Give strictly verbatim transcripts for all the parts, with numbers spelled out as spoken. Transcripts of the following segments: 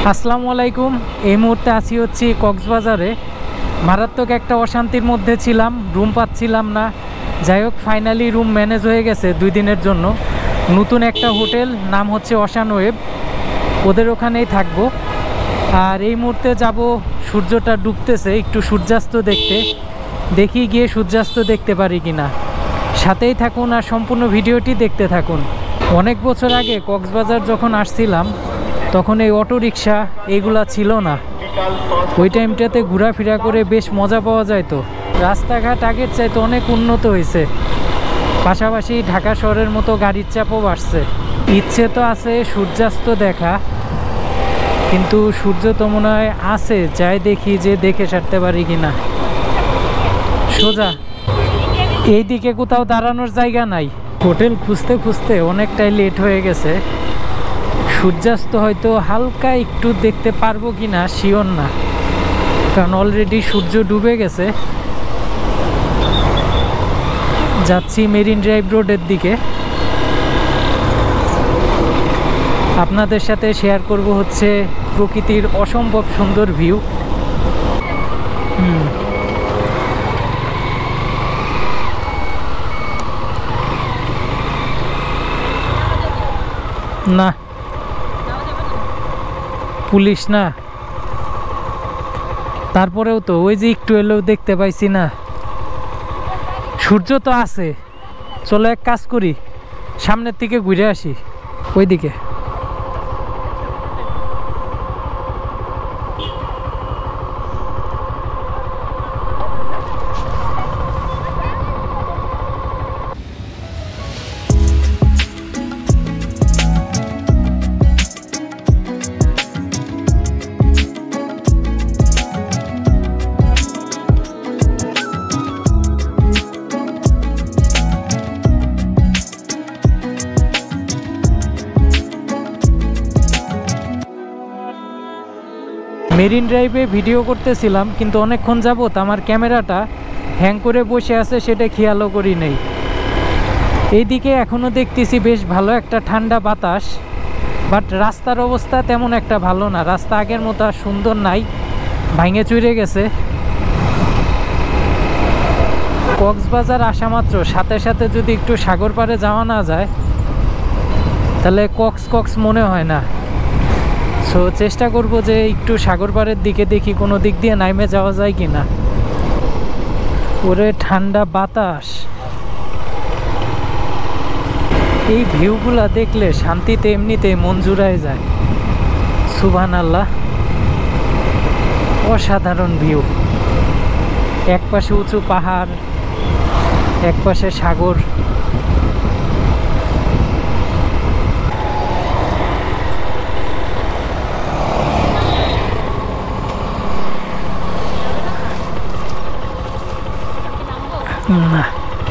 আসসালামু আলাইকুম। এই মুহূর্তে আছি হচ্ছি কক্সবাজারে। মারাত্মক একটা অশান্তির মধ্যে ছিলাম, রুম পাচ্ছিলাম না। যাই হোক, ফাইনালি রুম ম্যানেজ হয়ে গেছে দুই দিনের জন্য। নতুন একটা হোটেল, নাম হচ্ছে অশান ওয়েব, ওদের ওখানেই থাকবো। আর এই মুহূর্তে যাব, সূর্যটা ডুবতেছে, একটু সূর্যাস্ত দেখতে। দেখি গিয়ে সূর্যাস্ত দেখতে পারি কিনা। সাথেই থাকুন আর সম্পূর্ণ ভিডিওটি দেখতে থাকুন। অনেক বছর আগে কক্সবাজার যখন আসছিলাম তখন এই অটো রিক্সা এইগুলা ছিল না। ওই টাইমটাতে ঘোরাফেরা করে বেশ মজা পাওয়া যায়। তো রাস্তাঘাট আগের চাইতে অনেক উন্নত হয়েছে, পাশাপাশি ঢাকা শহরের মতো গাড়ির চাপও বাড়ছে। ইচ্ছে তো আছে সূর্যাস্ত দেখা, কিন্তু সূর্য তো মনে হয় আছে, যাই দেখি যে দেখে সারতে পারি কিনা। সোজা এইদিকে কোথাও দাঁড়ানোর জায়গা নাই। হোটেল খুঁজতে খুঁজতে অনেকটাই লেট হয়ে গেছে। সূর্যাস্ত হয়তো হালকা একটু দেখতে পারবো কিনা শিওর না, কারণ অলরেডি সূর্য ডুবে গেছে। যাচ্ছি মেরিন ড্রাইভ রোডের দিকে। আপনাদের সাথে শেয়ার করব হচ্ছে প্রকৃতির অসম্ভব সুন্দর ভিউ। হুম না, পুলিশ না, তারপরেও তো ওই যে একটু এলেও দেখতে পাইছি না। সূর্য তো আছে, চলো এক কাজ করি, সামনের দিকে ঘুরে আসি, ওইদিকে। মেরিন ড্রাইভে ভিডিও করতেছিলাম, কিন্তু অনেকক্ষণ যাবত আমার ক্যামেরাটা হ্যাং করে বসে আছে, সেটা খেয়ালও করি নেই। এইদিকে এখনও দেখতেছি বেশ ভালো একটা ঠান্ডা বাতাস, বাট রাস্তার অবস্থা তেমন একটা ভালো না। রাস্তা আগের মতো আর সুন্দর নাই, ভাঙে চুরে গেছে। কক্সবাজার আসা মাত্র সাথে সাথে যদি একটু সাগর পাড়ে যাওয়া না যায়, তাহলে কক্স কক্স মনে হয় না। সো চেষ্টা করব যে একটু সাগর পাড়ের দিকে, দেখি কোনো দিক দিয়ে নামে যাওয়া যায় কি না। ওরে ঠান্ডা বাতাস, এই ভিউগুলা দেখলে শান্তিতে এমনিতেই মন জুড়ায় যায়। সুবহানাল্লাহ, অসাধারণ ভিউ। এক পাশে উঁচু পাহাড়, এক পাশে সাগর। না,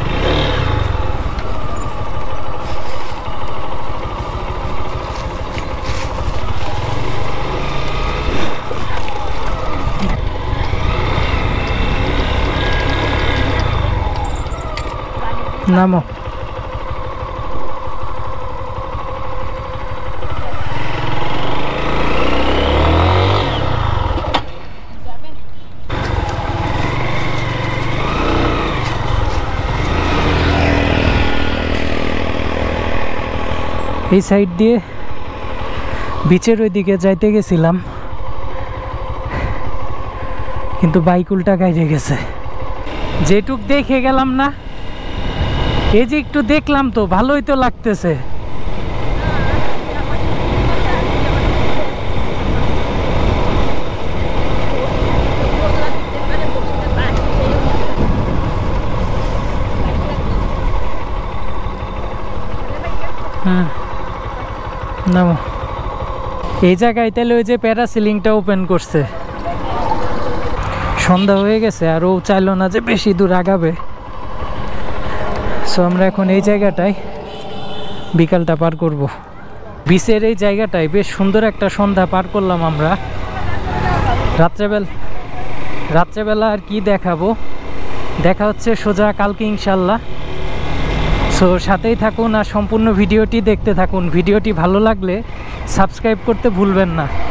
নামো। এই সাইড দিয়ে বিচের ওই দিকে যাইতে গেছিলাম, কিন্তু বাইক উল্টা গাইরে গেছে। যেটুক দেখে গেলাম না, এই যে একটু দেখলাম তো ভালোই তো লাগতেছে। হ্যাঁ, নামো। এই জায়গায় তাহলে ওই যে প্যারাসিলিংটা ওপেন করছে। সন্ধ্যা হয়ে গেছে আর ও চাইলো না যে বেশি দূর আগাবে। সো আমরা এখন এই জায়গাটায় বিকালটা পার করব। বিচের এই জায়গাটায় বেশ সুন্দর একটা সন্ধ্যা পার করলাম আমরা। রাত্রেবেলা রাত্রেবেলা আর কি দেখাবো, দেখা হচ্ছে সোজা কালকে ইনশাল্লাহ। সো সাথেই থাকুন আর সম্পূর্ণ ভিডিওটি দেখতে থাকুন। ভিডিওটি ভালো লাগলে সাবস্ক্রাইব করতে ভুলবেন না।